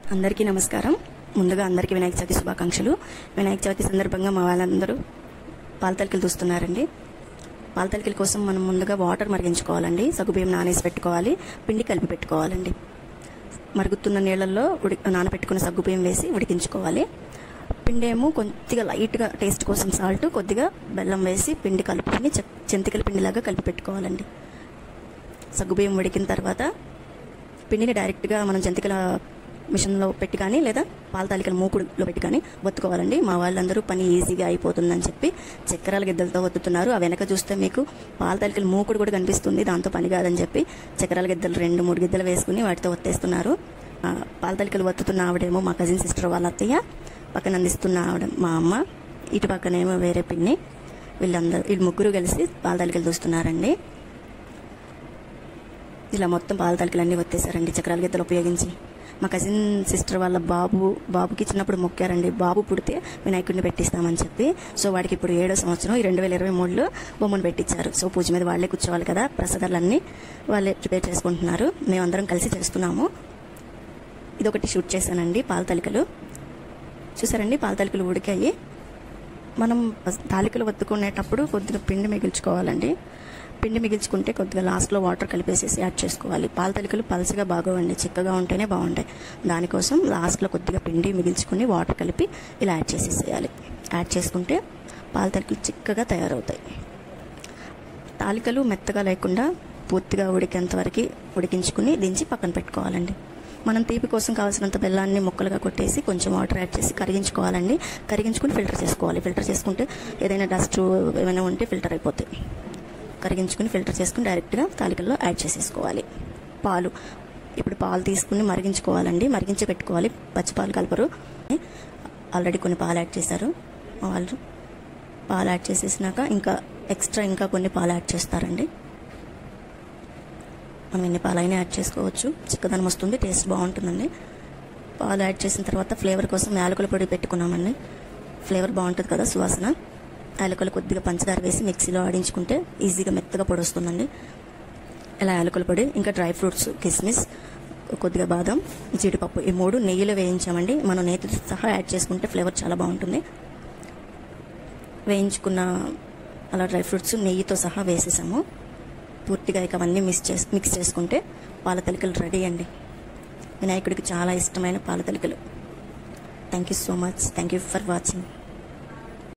అందరికీ నమస్కారం. ముందుగా అందరికీ వినాయక చవితి శుభాకాంక్షలు. వినాయక చవితి సందర్భంగా మా వాళ్ళందరూ పాలతలికలు చూస్తున్నారండి. పాలతలికల కోసం మనం ముందుగా వాటర్ మరిగించుకోవాలండి. సగ్గుబియ్యం నానేసి పెట్టుకోవాలి, పిండి కలిపి పెట్టుకోవాలండి. మరుగుతున్న నీళ్ళల్లో నానబెట్టుకున్న సగ్గుబియ్యం వేసి ఉడికించుకోవాలి. పిండి ఏమో కొద్దిగా లైట్గా టేస్ట్ కోసం సాల్ట్, కొద్దిగా బెల్లం వేసి పిండి కలుపుకొని జంతికల పిండిలాగా కలిపి పెట్టుకోవాలండి. సగ్గుబియ్యం ఉడికిన తర్వాత పిండిని డైరెక్ట్గా మనం జంతికల మిషన్లో పెట్టి కానీ లేదా పాలతాలికల మూకుడులో పెట్టి కానీ ఒత్తుకోవాలండి. మా వాళ్ళందరూ పని ఈజీగా అయిపోతుందని చెప్పి చక్కెరాల గిద్దలతో ఒత్తుతున్నారు. ఆ వెనక చూస్తే మీకు పాలతాలికల మూకుడు కూడా కనిపిస్తుంది. దాంతో పని కాదని చెప్పి చక్కెరాల గిద్దలు 2-3 గిద్దలు వేసుకుని వాటితో ఒత్తేస్తున్నారు. పాలతాలికలు ఒత్తుతున్న ఆవిడేమో మా కజిన్ సిస్టర్ వాళ్ళ అత్తయ్య, పక్కన అందిస్తున్న ఆవిడ మా అమ్మ, ఇటు పక్కనేమో వేరే పిన్ని. వీళ్ళు ముగ్గురు కలిసి పాలతాలికలు చూస్తున్నారండి. ఇలా మొత్తం పాలతాలికలు అన్నీ ఒత్తేసారండి చక్రాల గిద్దలు ఉపయోగించి. మా కజిన్ సిస్టర్ వాళ్ళ బాబుకి చిన్నప్పుడు మొక్కారండి. బాబు పుడితే వినాయకుడిని పెట్టిస్తామని చెప్పి. సో వాడికి ఇప్పుడు 7వ సంవత్సరం 2023లో బొమ్మను పెట్టించారు. సో పూజ మీద వాళ్ళే కూర్చోవాలి కదా, ప్రసాదాలన్నీ వాళ్ళే ప్రిపేర్ చేసుకుంటున్నారు. మేమందరం కలిసి చేస్తున్నాము. ఇదొకటి షూట్ చేశానండి. పాలతాలికలు చూసారండి. పాలతాలికలు ఉడికాయి. మనం తాలికలు వత్తుకునేటప్పుడు కొద్దిగా పిండి మిగిల్చుకోవాలండి. పిండి మిగిల్చుకుంటే కొద్దిగా లాస్ట్లో వాటర్ కలిపేసేసి యాడ్ చేసుకోవాలి. పాలతాలికలు పలసగా బాగోవండి, చిక్కగా ఉంటేనే బాగుంటాయి. దానికోసం లాస్ట్లో కొద్దిగా పిండి మిగిల్చుకుని వాటర్ కలిపి ఇలా యాడ్ చేసేసేయాలి. యాడ్ చేసుకుంటే పాలతాలికలు చిక్కగా తయారవుతాయి. తాలికలు మెత్తగా లేకుండా పూర్తిగా ఉడికేంత వరకు ఉడికించుకుని దించి పక్కన పెట్టుకోవాలండి. మనం తీపి కోసం కావాల్సినంత బెల్లాన్ని ముక్కలుగా కొట్టేసి కొంచెం వాటర్ యాడ్ చేసి కరిగించుకోవాలండి. కరిగించుకుని ఫిల్టర్ చేసుకోవాలి. ఫిల్టర్ చేసుకుంటే ఏదైనా డస్ట్ ఏమైనా ఉంటే ఫిల్టర్ అయిపోతాయి. కరిగించుకుని ఫిల్టర్ చేసుకుని డైరెక్ట్గా తాలికల్లో యాడ్ చేసేసుకోవాలి. పాలు ఇప్పుడు పాలు తీసుకుని మరిగించుకోవాలండి. మరిగించి పెట్టుకోవాలి. పచ్చిపాలు కలపరు. ఆల్రెడీ కొన్ని పాలు యాడ్ చేశారు వాళ్ళు. పాలు యాడ్ చేసేసినాక ఇంకా కొన్ని పాలు యాడ్ చేస్తారండి. మనం ఎన్ని పాలైనా యాడ్ చేసుకోవచ్చు. చిక్కదనం వస్తుంది, టేస్ట్ బాగుంటుందండి. పాలు యాడ్ చేసిన తర్వాత ఫ్లేవర్ కోసం యాలకుల పొడి పెట్టుకున్నామండి. ఫ్లేవర్ బాగుంటుంది కదా, సువాసన. యాలకులు కొద్దిగా పంచదార వేసి మిక్సీలో ఆడించుకుంటే ఈజీగా మెత్తగా పొడి వస్తుందండి. ఇలా యాలకుల పొడి, ఇంకా డ్రై ఫ్రూట్స్, కిస్మిస్, కొద్దిగా బాదం, జీడిపప్పు, ఈ 3 నెయ్యిలో వేయించామండి. మనం నేతితో సహా యాడ్ చేసుకుంటే ఫ్లేవర్ చాలా బాగుంటుంది. వేయించుకున్న అలా డ్రై ఫ్రూట్స్ నెయ్యితో సహా వేసేసాము. పూర్తిగా ఇక అవన్నీ మిక్స్ చేసుకుంటే పాలతాలికలు రెడీ అండి. వినాయకుడికి చాలా ఇష్టమైన పాలతాలికలు. Thank you so much. Thank you for watching.